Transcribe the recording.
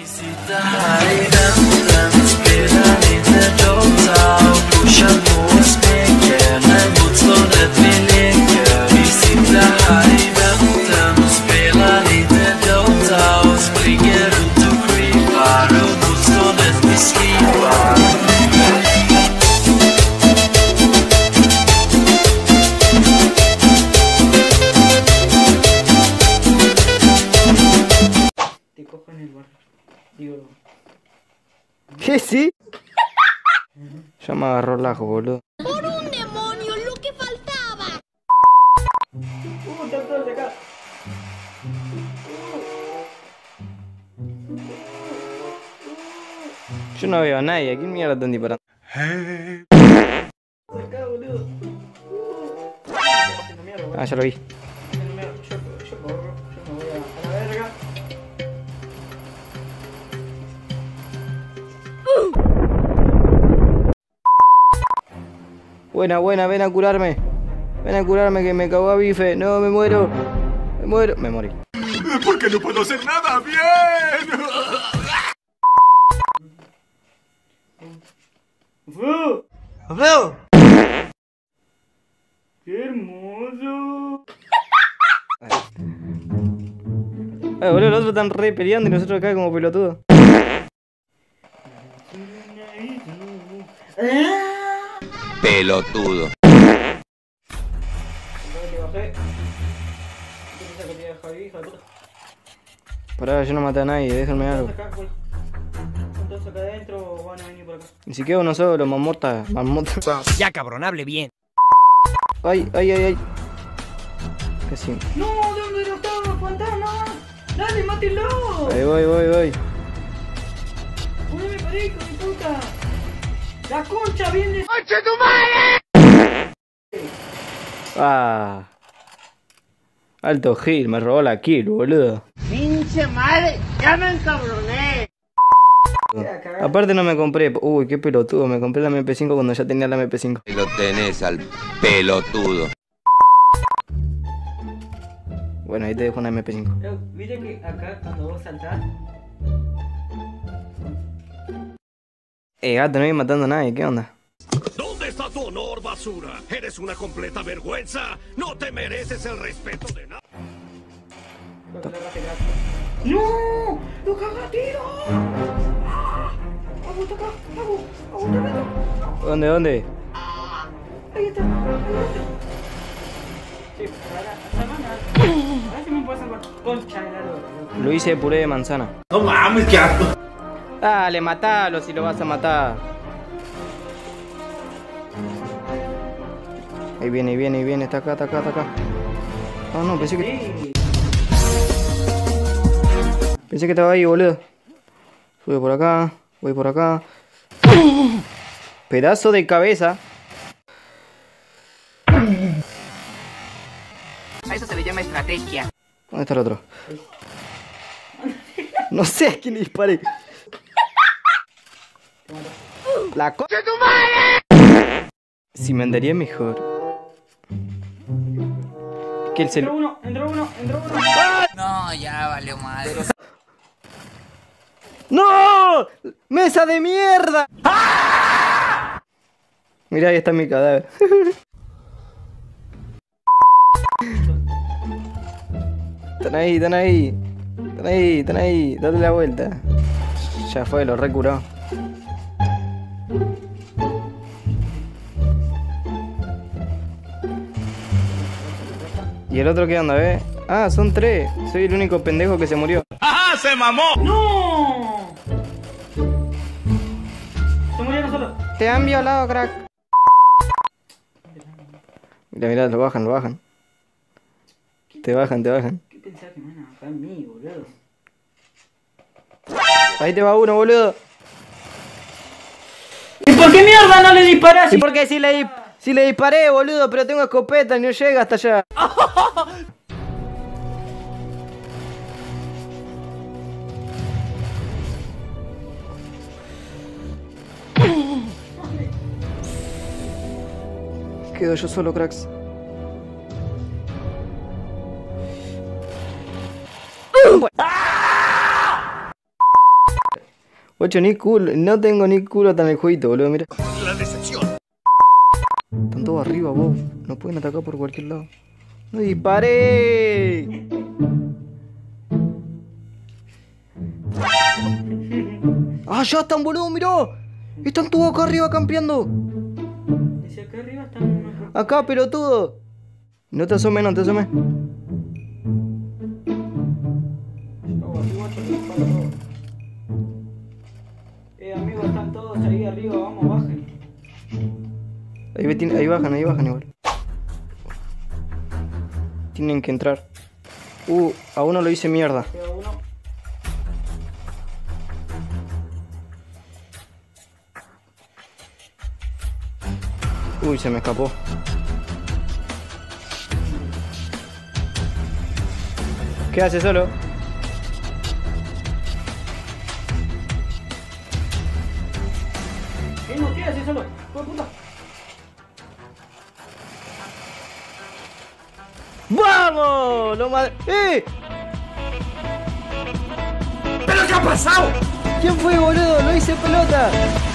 Te cojo en el bar. Digo. ¿Qué sí? Ya me agarró el ajo, boludo. ¡Por un demonio, lo que faltaba! Están todos acá. Yo no veo a nadie. ¿A quién mierda están disparando? Acá, boludo. Ah, ya lo vi. Yo me voy a la verga. Buena, buena, ven a curarme. Ven a curarme que me cagó a bife. No, me muero. Me muero. Me morí. Porque no puedo hacer nada bien. ¡Fu! ¡Veo! ¡Qué hermoso! Ay, boludo, los otros están re peleando y nosotros acá como pelotudos. Pelotudo. Pará, yo no maté a nadie, déjenme algo. Entonces acá adentro van a venir por acá. Ni siquiera uno solo, mamota. Ya cabrón, hable bien. Ay, ay, ay, ay. Casi. ¡No! ¿De dónde no estaban los fantasmas? ¡Dale, mátelo! Ahí voy, voy, voy. ¡Uy, me paré, hijo de puta! ¡La concha viene! Ah. Alto Gil, me robó la kill, boludo. ¡Pinche madre! ¡Ya me encabroné! Aparte no me compré. Uy, qué pelotudo. Me compré la MP5 cuando ya tenía la MP5. Lo tenés al pelotudo. Bueno, ahí te dejo una MP5. ¿Viste que acá cuando vos saltás? Gato, no voy matando a nadie. ¿Qué onda? ¿Dónde está tu honor, basura? Eres una completa vergüenza. No te mereces el respeto de nadie. ¡No! ¡Lo caga a tiro! ¡Agu, está acá! ¡Agu, está acá! ¿Dónde, dónde? Ahí está, ahí está. Sí, a ver si me puedes salvar. Concha de la lora. Lo hice de puré de manzana. No mames, qué asco. Dale, matalo si lo vas a matar. Ahí viene, ahí viene, ahí viene. Está acá, está acá, está acá. No, no, pensé que... Pensé que estaba ahí, boludo. Sube por acá, voy por acá. Pedazo de cabeza. A eso se le llama estrategia. ¿Dónde está el otro? No sé a quién le disparé. La co... Si me andaría mejor. Que el Entró celu... uno, entró uno, entró uno. No, ya valió madre. ¡No! ¡Mesa de mierda! Mirá, ahí está mi cadáver. Están ahí, están ahí. Están ahí, están ahí. Dale la vuelta. Ya fue, lo recuró. ¿Y el otro qué onda, ve? Ah, son 3. Soy el único pendejo que se murió. ¡Ajá, se mamó! ¡No! Se murieron solo. Te han violado, crack. Mira, mira, lo bajan, lo bajan. Te bajan, te bajan. ¿Qué pensás que me van a bajar a mí, boludo? Ahí te va uno, boludo. ¿Y por qué mierda no le disparás? ¿Y por qué si le disparé, boludo? Pero tengo escopeta y no llega hasta allá. Quedo yo solo, cracks. Ocho, ni culo. No tengo ni culo hasta en el jueguito, boludo, mira. La decepción. Están todos arriba, vos. No pueden atacar por cualquier lado. ¡No disparé! ¡Ah, ya están, boludo! ¡Mirá! Están todos acá arriba campeando. Dice acá arriba están unos... Acá, pelotudo. No te asomes, no te asomes. Amigos, están todos ahí arriba, vamos, bajen. Ahí bajan igual. Tienen que entrar. A uno lo hice mierda. Queda uno. Uy, se me escapó. ¿Qué hace solo? ¿Qué hace solo? ¡Por puta! ¡Vamos! ¡Lo madre! ¡Eh! ¿Pero qué ha pasado? ¿Quién fue, boludo? Lo hice pelota.